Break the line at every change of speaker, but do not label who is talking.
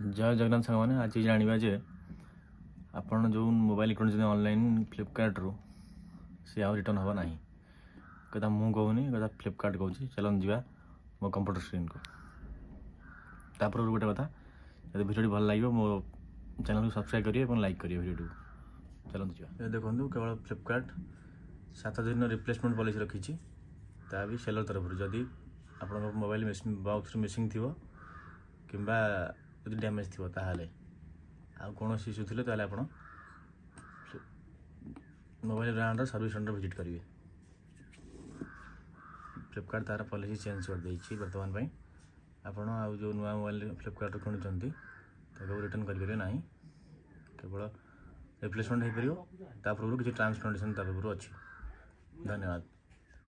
जय जगन्नाथ सांग मैंने आज जाना जे आपड़ जो मोबाइल किणुच्च ऑनलाइन फ्लिपकार्ट रू सी आ रिटर्न हम ना कदा मु कहूनी कदा फ्लिपकार्ट कहूँ। चलन जा मो कंप्यूटर स्क्रीन को तापर गोटे कथा जब भिडियो भल लगे मो चैनल को सब्सक्राइब करिए और लाइक करिए भिडियो। चलते जा देखो केवल फ्लिपकार्ट 7 दिन रिप्लेसमेंट पॉलिसी रखी ता भी सेलर तरफ जदि आप मोबाइल बॉक्स मिसिंग थी कि डैमेज थी ताहले आ कौन इश्यू थे आप mobile brand service centre visit करेंगे। फ्लिपकार्ट तार पॉलिसी चेंज कर देछि वर्तमान आपण आ जो नुआ मोबाइल फ्लिपकार्ट किणुंट रिटर्न करेंगे ना केवल रिप्लेसमेंट हो पार किसी टर्म्स कंडीशन अच्छी। धन्यवाद।